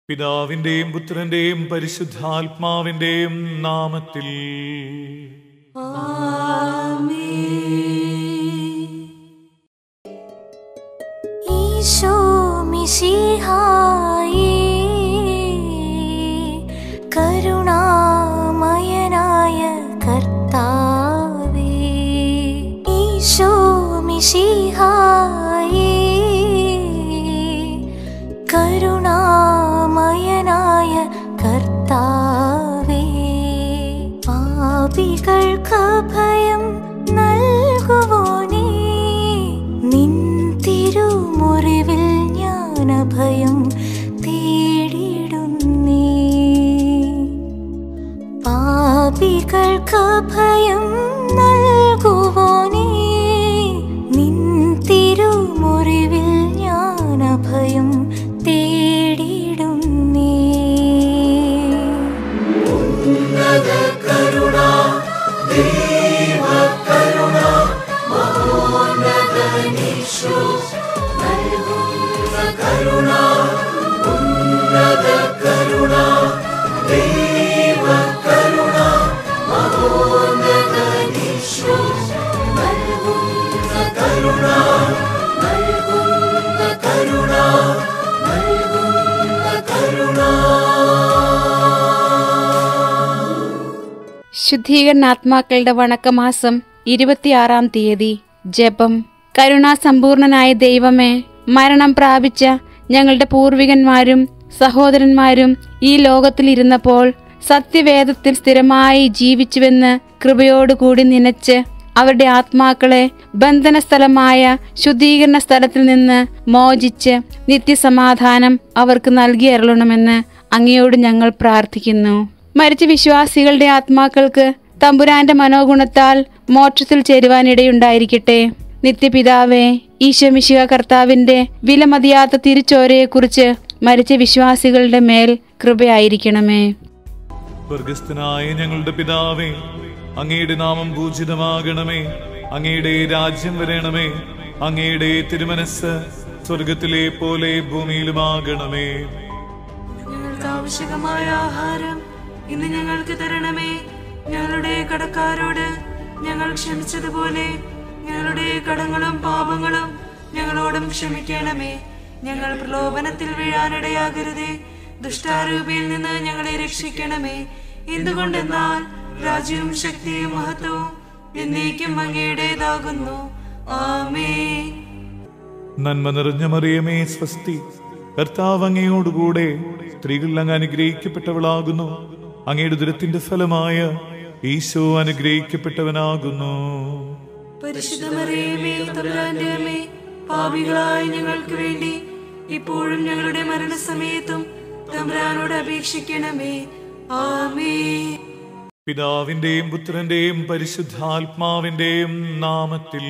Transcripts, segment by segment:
പിതാവിന്റെയും പുത്രന്റെയും പരിശുദ്ധാത്മാവിന്റെയും നാമത്തിൽ ഈശോ മിശിഹായേ, കരുണാമയനായ കർത്താവേ. ഈശോ മിശിഹായേ, കരുണാമയനായ കർത്താവേ. പാപികൾക്ക് അഭയം നൽകുവോനേ, നിൻ തിരുമുറിവിൽ ഞാൻ അഭയം തേടിടുന്നേ. പാപികൾക്ക് അഭയം നൽകുവോനേ, നിൻ തിരുമുറിവിൽ ഞാൻ അഭയം തേടിടുന്നേ. ഉന്നത കരുണ, ദൈവ കരുണ, മഹോന്നതനീശോ നൽകുന്ന കരുണ. ഉന്നത കരുണ, ദൈവ കരുണ, മഹോന്നതനീശോ നൽകുന്ന കരുണ, നൽകുന്ന കരുണ, നൽകുന്ന കരുണ. ശുദ്ധീകരണാത്മാക്കളുടെ വണക്കമാസം 26-ാം തീയതി. ജപം. കരുണാസമ്പൂർണനായ ദൈവമേ, മരണം പ്രാപിച്ച ഞങ്ങളുടെ പൂർവികന്മാരും സഹോദരന്മാരും ഈ ലോകത്തിലിരുന്നപ്പോൾ സത്യവേദത്തിൽ സ്ഥിരമായി ജീവിച്ചുവെന്ന് കൃപയോടുകൂടി നനച്ച് അവരുടെ ആത്മാക്കളെ ബന്ധനസ്ഥലമായ ശുദ്ധീകരണ സ്ഥലത്തിൽ നിന്ന് മോചിച്ച് നിത്യസമാധാനം അവർക്ക് നൽകി അരുളണമെന്ന് അങ്ങയോട് ഞങ്ങൾ പ്രാർത്ഥിക്കുന്നു. മരിച്ച വിശ്വാസികളുടെ ആത്മാക്കൾക്ക് തമ്പുരാന്റെ മനോഗുണത്താൽ മോക്ഷത്തിൽ ചേരുവാനിടയുണ്ടായിരിക്കട്ടെ. നിത്യപിതാവേ, ഈശോ മിശിഹാ കർത്താവിന്റെ വിലമതിയാത്ത തിരുച്ചോരയെക്കുറിച്ച് മരിച്ച വിശ്വാസികളുടെ മേൽ കൃപയായിരിക്കണമേ. സ്വർഗസ്ഥനായ ഞങ്ങളുടെ പിതാവേ, അങ്ങയുടെ നാമം പൂജിതമാകണമേ. അങ്ങയുടെ രാജ്യം വരണമേ. അങ്ങയുടെ തിരുമനസ് സ്വർഗത്തിലെ പോലെ ഭൂമിയിലുമാകണമേ. ഞങ്ങൾക്ക് ആവശ്യമായ ആഹാരം ഇന്ന് ഞങ്ങൾക്ക് തരണമേ. ഞങ്ങളുടെ കടക്കാരോട് ഞങ്ങൾ ക്ഷമിച്ചതുപോലെ ഞങ്ങളുടെ കടങ്ങളും പാപങ്ങളും ഞങ്ങളോടും ക്ഷമിക്കണമേ. ഞങ്ങൾ പ്രലോഭനത്തിൽ വീഴാനിടയാകരുതേ, ദുഷ്ടാരൂപിയിൽ നിന്ന് ഞങ്ങളെ രക്ഷിക്കണമേ. എന്തുകൊണ്ടെന്നാൽ രാജ്യവും ശക്തിയും മഹത്വവും എന്നേക്കും അങ്ങയുടേതാകുന്നു. ആമേൻ. നന്മ നിറഞ്ഞ മറിയമേ, സ്വസ്തി, കർത്താവ് അങ്ങയോടുകൂടെ സ്ത്രീകൾ അങ്ങ് അനുഗ്രഹിക്കപ്പെട്ടവളാകുന്നു. അങ്ങയുടെ ദുരത്തിന്റെ ഫലമായ ഈശോ അനുഗ്രഹിക്കപ്പെട്ടവനാകുന്നു. പരിശുദ്ധ മറിയമേ, തമ്പുരാന്റെ അമ്മേ, പാപികളായ ഞങ്ങൾക്ക് വേണ്ടി ഇപ്പോഴും ഞങ്ങളുടെ മരണസമയത്തും തമ്പുരാനോട് അപേക്ഷിക്കണമേ. ആമേൻ. പിതാവിന്റെയും പുത്രന്റെയും പരിശുദ്ധാത്മാവിന്റെയും നാമത്തിൽ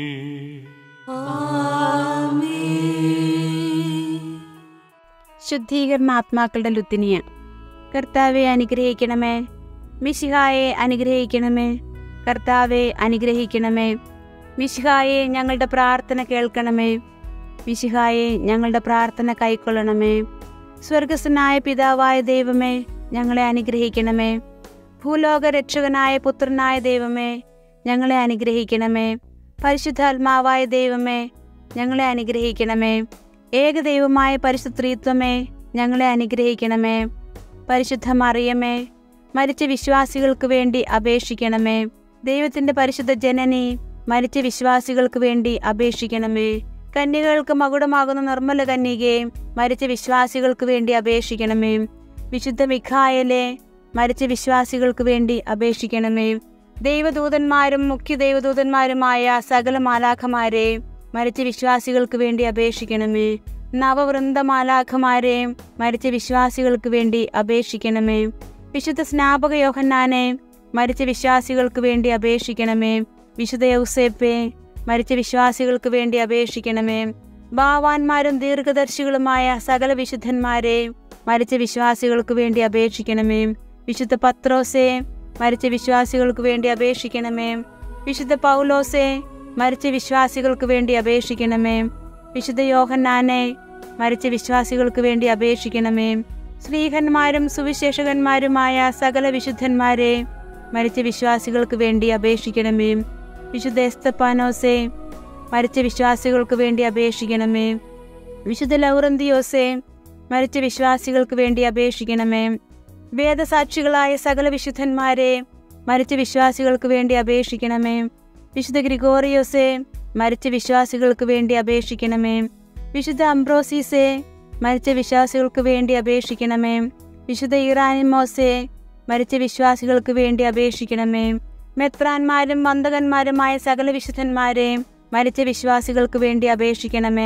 ശുദ്ധീകരണാത്മാക്കളുടെ ലുത്തിനിയ. കർത്താവെ അനുഗ്രഹിക്കണമേ. മിശിഹായെ അനുഗ്രഹിക്കണമേ. കർത്താവെ അനുഗ്രഹിക്കണമേ. മിശിഹായെ ഞങ്ങളുടെ പ്രാർത്ഥന കേൾക്കണമേ. മിശിഹായെ ഞങ്ങളുടെ പ്രാർത്ഥന കൈക്കൊള്ളണമേ. സ്വർഗസ്ഥനായ പിതാവായ ദൈവമേ, ഞങ്ങളെ അനുഗ്രഹിക്കണമേ. ഭൂലോക രക്ഷകനായ പുത്രനായ ദൈവമേ, ഞങ്ങളെ അനുഗ്രഹിക്കണമേ. പരിശുദ്ധാത്മാവായ ദൈവമേ, ഞങ്ങളെ അനുഗ്രഹിക്കണമേ. ഏകദൈവമായ പരിശുദ്ധ ത്രിത്വമേ, ഞങ്ങളെ അനുഗ്രഹിക്കണമേ. പരിശുദ്ധ മറിയമേ, മരിച്ച വിശ്വാസികൾക്ക് വേണ്ടി അപേക്ഷിക്കണമേ. ദൈവത്തിന്റെ പരിശുദ്ധ ജനനി, മരിച്ച വിശ്വാസികൾക്ക് വേണ്ടി അപേക്ഷിക്കണമേ. കന്യകൾക്ക് മകുടമാകുന്ന നിർമ്മല കന്യകയെ, മരിച്ച വിശ്വാസികൾക്ക് വേണ്ടി അപേക്ഷിക്കണമേ. വിശുദ്ധ മിഖായേലേ, മരിച്ച വിശ്വാസികൾക്ക് വേണ്ടി അപേക്ഷിക്കണമേ. ദൈവദൂതന്മാരും മുഖ്യ ദൈവദൂതന്മാരുമായ സകല മാലാഖമാരെ, മരിച്ച വിശ്വാസികൾക്ക് വേണ്ടി അപേക്ഷിക്കണമേ. നവവൃന്ദ മാലാഖമാരെ, മരിച്ച വിശ്വാസികൾക്ക് വേണ്ടി അപേക്ഷിക്കണമേ. വിശുദ്ധ സ്നാപക യോഹന്നാനെ, മരിച്ച വിശ്വാസികൾക്ക് വേണ്ടി അപേക്ഷിക്കണമേ. വിശുദ്ധ യൗസേപ്പെ, മരിച്ച വിശ്വാസികൾക്ക് വേണ്ടി അപേക്ഷിക്കണമേ. ഭാവാന്മാരും ദീർഘദർശികളുമായ സകല വിശുദ്ധന്മാരെ, മരിച്ച വിശ്വാസികൾക്ക് വേണ്ടി അപേക്ഷിക്കണമേ. വിശുദ്ധ പത്രോസെ, മരിച്ച വിശ്വാസികൾക്ക് വേണ്ടി അപേക്ഷിക്കണമേ. വിശുദ്ധ പൗലോസെ, മരിച്ച വിശ്വാസികൾക്ക് വേണ്ടി അപേക്ഷിക്കണമേ. വിശുദ്ധ യോഹന്നാനെ, മരിച്ച വിശ്വാസികൾക്ക് വേണ്ടി അപേക്ഷിക്കണമേ. ശ്ലീഹന്മാരും സുവിശേഷകന്മാരുമായ സകല വിശുദ്ധന്മാരെ, മരിച്ച വിശ്വാസികൾക്ക് വേണ്ടി അപേക്ഷിക്കണമേ. വിശുദ്ധ എസ്തപ്പാനോസെ, മരിച്ച വിശ്വാസികൾക്ക് വേണ്ടി അപേക്ഷിക്കണമേ. വിശുദ്ധ ലൗറന്തിയോസെ, മരിച്ച വിശ്വാസികൾക്ക് വേണ്ടി അപേക്ഷിക്കണമേ. വേദസാക്ഷികളായ സകല വിശുദ്ധന്മാരെ, മരിച്ച വിശ്വാസികൾക്ക് വേണ്ടി അപേക്ഷിക്കണമേ. വിശുദ്ധ ഗ്രിഗോറിയോസെ, മരിച്ച വിശ്വാസികൾക്ക് വേണ്ടി അപേക്ഷിക്കണമേ. വിശുദ്ധ അംബ്രോസീസെ, മരിച്ച വിശ്വാസികൾക്ക് വേണ്ടി അപേക്ഷിക്കണമേ. വിശുദ്ധ ഇറാനിമോസെ, മരിച്ച വിശ്വാസികൾക്ക് വേണ്ടി അപേക്ഷിക്കണമേ. മെത്രാന്മാരും വന്ദകന്മാരുമായ സകല വിശുദ്ധന്മാരെ, മരിച്ച വിശ്വാസികൾക്ക് വേണ്ടി അപേക്ഷിക്കണമേ.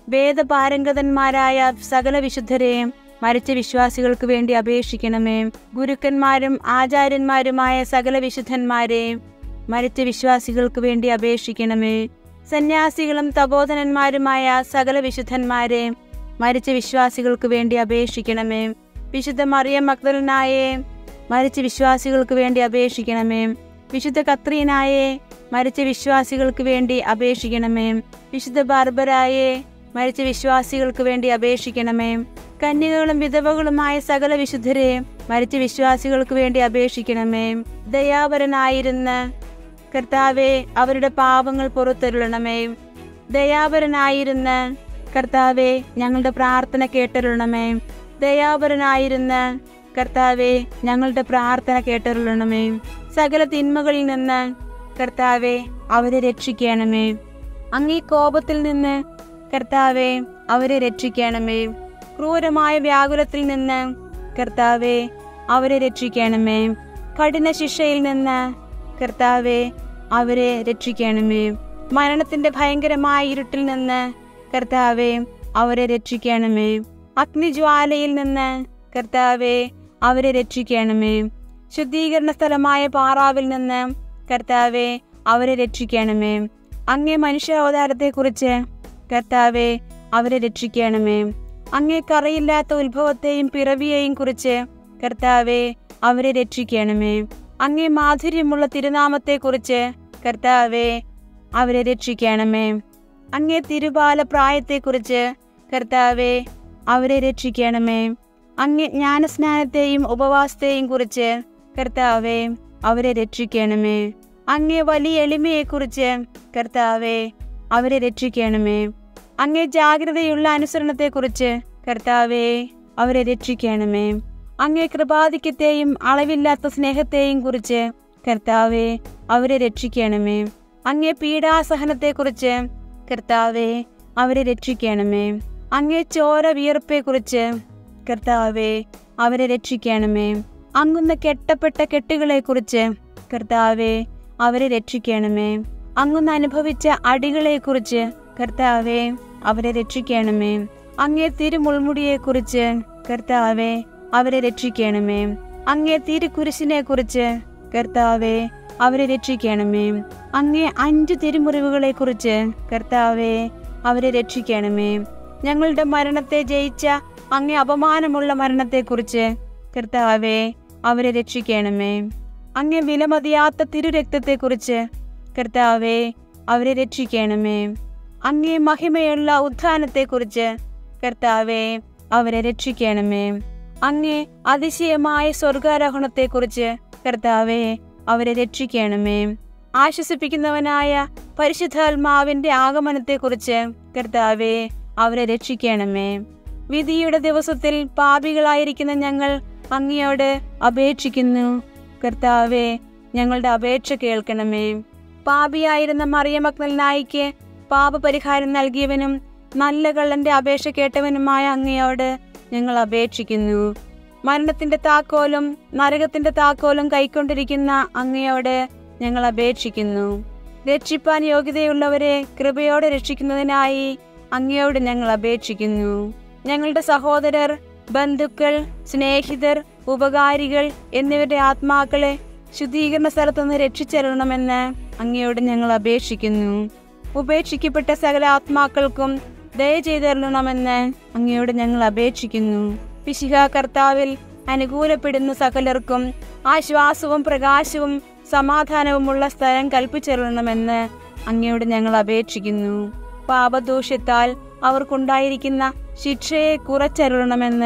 വേദപാരംഗതന്മാരായ സകല വിശുദ്ധരെ, മരിച്ച വിശ്വാസികൾക്ക് വേണ്ടി അപേക്ഷിക്കണമേ. ഗുരുക്കന്മാരും ആചാര്യന്മാരുമായ സകല വിശുദ്ധന്മാരെ, മരിച്ച വിശ്വാസികൾക്ക് വേണ്ടി അപേക്ഷിക്കണമേ. സന്യാസികളും തപോധനന്മാരുമായ സകല വിശുദ്ധന്മാരെ, മരിച്ച വിശ്വാസികൾക്ക് വേണ്ടി അപേക്ഷിക്കണമേ. വിശുദ്ധ മറിയം മഗ്ദലനായെ, മരിച്ച വിശ്വാസികൾക്ക് വേണ്ടി അപേക്ഷിക്കണമേ. വിശുദ്ധ കത്രീനായെ, മരിച്ച വിശ്വാസികൾക്ക് വേണ്ടി അപേക്ഷിക്കണമേ. വിശുദ്ധ ബാർബരായെ, മരിച്ച വിശ്വാസികൾക്ക് വേണ്ടി അപേക്ഷിക്കണമേ. കന്യകകളും വിധവകളുമായ സകല വിശുദ്ധരെ, മരിച്ച വിശ്വാസികൾക്ക് വേണ്ടി അപേക്ഷിക്കണമേ. ദയാപരനായിരുന്ന കർത്താവെ, അവരുടെ പാപങ്ങൾ പുറത്തരുളണമേ. ദയാപരനായിരുന്ന കർത്താവെ, ഞങ്ങളുടെ പ്രാർത്ഥന കേട്ടരുളണമേ. ദയാപരനായിരുന്ന കർത്താവെ, ഞങ്ങളുടെ പ്രാർത്ഥന കേട്ടരുളണമേ. സകല തിന്മകളിൽ നിന്ന് കർത്താവെ, അവരെ രക്ഷിക്കണമേ. അങ്ങീ കോപത്തിൽ നിന്ന് കർത്താവെ, അവരെ രക്ഷിക്കണമേ. ക്രൂരമായ വ്യാകുലത്തിൽ നിന്ന് കർത്താവെ, അവരെ രക്ഷിക്കണമേ. കഠിന ശിക്ഷയിൽ നിന്ന് കർത്താവെ, അവരെ രക്ഷിക്കണമേ. മരണത്തിന്റെ ഭയങ്കരമായ ഇരുട്ടിൽ നിന്ന് കർത്താവെ, അവരെ രക്ഷിക്കണമേ. അഗ്നിജ്വാലയിൽ നിന്ന് കർത്താവെ, അവരെ രക്ഷിക്കണമേ. ശുദ്ധീകരണ സ്ഥലമായ പാറാവിൽ നിന്ന് കർത്താവെ, അവരെ രക്ഷിക്കണമേ. അങ്ങേ മനുഷ്യാവതാരത്തെക്കുറിച്ച് കർത്താവെ, അവരെ രക്ഷിക്കണമേ. അങ്ങേ കറയില്ലാത്ത ഉത്ഭവത്തെയും പിറവിയെയും കുറിച്ച് കർത്താവെ, അവരെ രക്ഷിക്കണമേ. അങ്ങേ മാധുര്യമുള്ള തിരുനാമത്തെക്കുറിച്ച് കർത്താവെ, അവരെ രക്ഷിക്കണമേ. അങ്ങേ തിരുബാല പ്രായത്തെക്കുറിച്ച് കർത്താവെ, അവരെ രക്ഷിക്കണമേ. അങ്ങേ ജ്ഞാനസ്നാനത്തെയും ഉപവാസത്തെയും കുറിച്ച് കർത്താവെ, അവരെ രക്ഷിക്കണമേ. അങ്ങേ വലിയ എളിമയെക്കുറിച്ച് കർത്താവെ, അവരെ രക്ഷിക്കണമേ. അങ്ങേ ജാഗ്രതയുള്ള അനുസരണത്തെക്കുറിച്ച് കർത്താവെ, അവരെ രക്ഷിക്കണമേ. അങ്ങേ കൃപാധിക്യത്തെയും അളവില്ലാത്ത സ്നേഹത്തെയും കുറിച്ച് കർത്താവെ, അവരെ രക്ഷിക്കണമേ. അങ്ങേ പീഡാസഹനത്തെക്കുറിച്ച് കർത്താവെ, അവരെ രക്ഷിക്കണമേ. അങ്ങേ ചോര വിയർപ്പെക്കുറിച്ച് കർത്താവെ, അവരെ രക്ഷിക്കണമേ. അങ്ങുന്ന കെട്ടപ്പെട്ട കെട്ടുകളെക്കുറിച്ച് കർത്താവെ, അവരെ രക്ഷിക്കണമേ. അങ്ങുന്ന് അനുഭവിച്ച അടികളെക്കുറിച്ച് കർത്താവെ, അവരെ രക്ഷിക്കണമേ. അങ്ങേ തിരുമുൾമുടിയെക്കുറിച്ച് കർത്താവെ, അവരെ രക്ഷിക്കണമേ. അങ്ങേ തിരുക്കുരിശിനെ കുറിച്ച് കർത്താവെ, അവരെ രക്ഷിക്കണമേ. അങ്ങേ 5 തിരുമുറിവുകളെ കുറിച്ച് കർത്താവെ, അവരെ രക്ഷിക്കണമേ. ഞങ്ങളുടെ മരണത്തെ ജയിച്ച അങ്ങേ അപമാനമുള്ള മരണത്തെക്കുറിച്ച് കർത്താവെ, അവരെ രക്ഷിക്കണമേ. അങ്ങേ വിലമതിയാത്ത തിരുരക്തത്തെക്കുറിച്ച് കർത്താവെ, അവരെ രക്ഷിക്കണമേ. അങ്ങേ മഹിമയുള്ള ഉത്ഥാനത്തെക്കുറിച്ച് കർത്താവെ, അവരെ രക്ഷിക്കണമേ. അങ്ങേ അതിശയമായ സ്വർഗാരോഹണത്തെക്കുറിച്ച് കർത്താവെ, അവരെ രക്ഷിക്കണമേ. ആശ്വസിപ്പിക്കുന്നവനായ പരിശുദ്ധാത്മാവിന്റെ ആഗമനത്തെക്കുറിച്ച് കർത്താവെ, അവരെ രക്ഷിക്കണമേ. വിധിയുടെ ദിവസത്തിൽ പാപികളായിരിക്കുന്ന ഞങ്ങൾ അങ്ങയോട് അപേക്ഷിക്കുന്നു. കർത്താവെ, ഞങ്ങളുടെ അപേക്ഷ കേൾക്കണമേ. പാപിയായിരുന്ന മറിയം മഗ്ദലനായിക്ക് പാപപരിഹാരം നൽകിയവനും നല്ല കള്ളന്റെ അപേക്ഷ കേട്ടവനുമായ അങ്ങയോട് ഞങ്ങൾ അപേക്ഷിക്കുന്നു. മരണത്തിന്റെ താക്കോലും നരകത്തിന്റെ താക്കോലും കൈക്കൊണ്ടിരിക്കുന്ന അങ്ങയോട് ഞങ്ങൾ അപേക്ഷിക്കുന്നു. രക്ഷിപ്പാൻ യോഗ്യതയുള്ളവരെ കൃപയോടെ രക്ഷിക്കുന്നതിനായി അങ്ങയോട് ഞങ്ങൾ അപേക്ഷിക്കുന്നു. ഞങ്ങളുടെ സഹോദരർ, ബന്ധുക്കൾ, സ്നേഹിതർ, ഉപകാരികൾ എന്നിവരുടെ ആത്മാക്കളെ ശുദ്ധീകരണ സ്ഥലത്തുനിന്ന് രക്ഷിച്ചരുളണമെന്ന് അങ്ങയോട് ഞങ്ങൾ അപേക്ഷിക്കുന്നു. ഉപേക്ഷിക്കപ്പെട്ട സകല ആത്മാക്കൾക്കും ദയ ചെയ്തരുളണമെന്ന് അങ്ങയോട് ഞങ്ങൾ അപേക്ഷിക്കുന്നു. മിശിഹാ കർത്താവിൽ അനുകൂലപ്പെടുന്ന സകലർക്കും ആശ്വാസവും പ്രകാശവും സമാധാനവുമുള്ള സ്ഥലം കൽപ്പിച്ചരുളണമെന്ന് അങ്ങയോട് ഞങ്ങൾ അപേക്ഷിക്കുന്നു. പാപദോഷത്താൽ അവർക്കുണ്ടായിരിക്കുന്ന ശിക്ഷയെ കുറച്ചരുളണമെന്ന്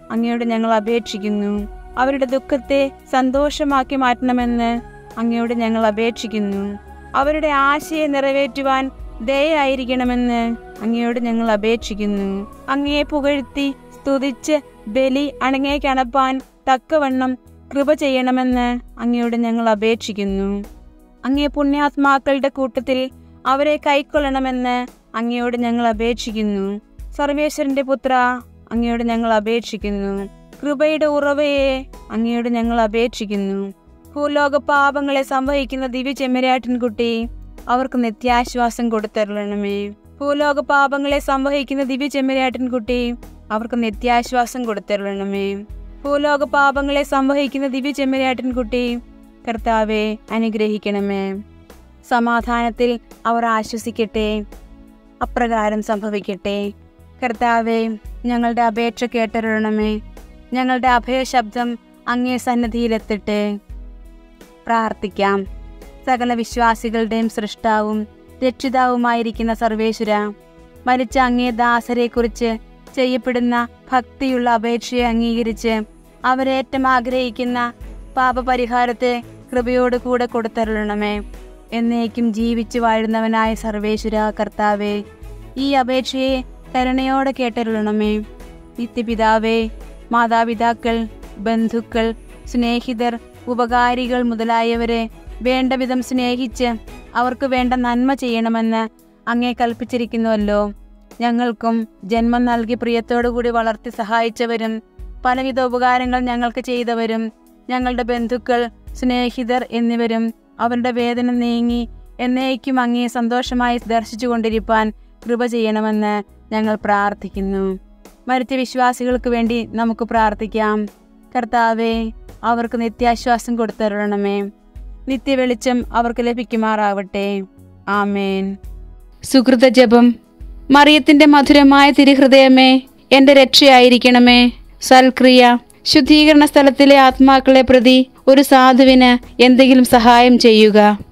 അങ്ങയോട് ഞങ്ങൾ അപേക്ഷിക്കുന്നു. അവരുടെ ദുഃഖത്തെ സന്തോഷമാക്കി മാറ്റണമെന്ന് അങ്ങയോട് ഞങ്ങൾ അപേക്ഷിക്കുന്നു. അവരുടെ ആശയെ നിറവേറ്റുവാൻ ദയായിരിക്കണമെന്ന് അങ്ങയോട് ഞങ്ങൾ അപേക്ഷിക്കുന്നു. അങ്ങയെ പുകഴ്ത്തി സ്തുതിച്ച് ബലി അണങ്ങേക്കണപ്പാൻ തക്കവണ്ണം കൃപ ചെയ്യണമെന്ന് അങ്ങയോട് ഞങ്ങൾ അപേക്ഷിക്കുന്നു. അങ്ങേ പുണ്യാത്മാക്കളുടെ കൂട്ടത്തിൽ അവരെ കൈക്കൊള്ളണമെന്ന് അങ്ങയോട് ഞങ്ങൾ അപേക്ഷിക്കുന്നു. സർവേശ്വരന്റെ പുത്ര, അങ്ങയോട് ഞങ്ങൾ അപേക്ഷിക്കുന്നു. കൃപയുടെ ഉറവയെ അങ്ങയോട് ഞങ്ങൾ അപേക്ഷിക്കുന്നു. ഭൂലോക പാപങ്ങളെ സംവഹിക്കുന്ന ദിവ്യ ചെമ്മരിയാട്ടിൻകുട്ടി, അവർക്ക് നിത്യാശ്വാസം കൊടുത്തരുളണമേ. ഭൂലോക പാപങ്ങളെ സംവഹിക്കുന്ന ദിവ്യ ചെമ്മരിയാട്ടിൻകുട്ടി, അവർക്ക് നിത്യാശ്വാസം കൊടുത്തരുളണമേ. ഭൂലോക പാപങ്ങളെ സംവഹിക്കുന്ന ദിവ്യ ചെമ്മരിയാട്ടിൻകുട്ടി, കർത്താവെ അനുഗ്രഹിക്കണമേ. സമാധാനത്തിൽ അവർ ആശ്വസിക്കട്ടെ. അപ്രകാരം സംഭവിക്കട്ടെ. കർത്താവെ, ഞങ്ങളുടെ അപേക്ഷ കേട്ടരുളണമേ. ഞങ്ങളുടെ അഭയശബ്ദം അങ്ങേ സന്നിധിയിലെത്തട്ടെ. പ്രാർത്ഥിക്കാം. സകല വിശ്വാസികളുടെയും സൃഷ്ടാവും രക്ഷിതാവുമായിരിക്കുന്ന സർവേശ്വര, മരിച്ച അങ്ങേ ദാസരെക്കുറിച്ച് ചെയ്യപ്പെടുന്ന ഭക്തിയുള്ള അപേക്ഷയെ അംഗീകരിച്ച് അവരേറ്റം ആഗ്രഹിക്കുന്ന പാപപരിഹാരത്തെ കൃപയോട് കൂടെ കൊടുത്തരുളണമേ. എന്നേക്കും ജീവിച്ചു വാഴുന്നവനായ സർവേശ്വര കർത്താവെ, ഈ അപേക്ഷയെ കരുണയോടെ കേട്ടരുളണമേ. നിത്യപിതാവേ, മാതാപിതാക്കൾ, ബന്ധുക്കൾ, സ്നേഹിതർ, ഉപകാരികൾ മുതലായവരെ വേണ്ടവിധം സ്നേഹിച്ച് അവർക്ക് വേണ്ട നന്മ ചെയ്യണമെന്ന് അങ്ങേ കൽപ്പിച്ചിരിക്കുന്നുവല്ലോ. ഞങ്ങൾക്കും ജന്മം നൽകി പ്രിയത്തോടുകൂടി വളർത്തി സഹായിച്ചവരും പലവിധ ഉപകാരങ്ങൾ ഞങ്ങൾക്ക് ചെയ്തവരും ഞങ്ങളുടെ ബന്ധുക്കൾ, സ്നേഹിതർ എന്നിവരും അവരുടെ വേദന നീങ്ങി എന്നേക്കും അങ്ങേ സന്തോഷമായി ദർശിച്ചു കൊണ്ടിരിപ്പാൻ കൃപ ചെയ്യണമെന്ന് ഞങ്ങൾ പ്രാർത്ഥിക്കുന്നു. മരിച്ച വിശ്വാസികൾക്ക് വേണ്ടി നമുക്ക് പ്രാർത്ഥിക്കാം. കർത്താവെ, അവർക്ക് നിത്യാശ്വാസം കൊടുത്തരുളണമേ. നിത്യവെളിച്ചം അവർക്ക് ലഭിക്കുമാറാവട്ടെ. ആമേൻ. സുകൃത ജപം. മറിയത്തിന്റെ മധുരമായ തിരുഹൃദയമേ, എന്റെ രക്ഷയായിരിക്കണമേ. സൽക്രിയ. ശുദ്ധീകരണ സ്ഥലത്തിലെ ആത്മാക്കളെ പ്രതി ഒരു സാധുവിന് എന്തെങ്കിലും സഹായം ചെയ്യുക.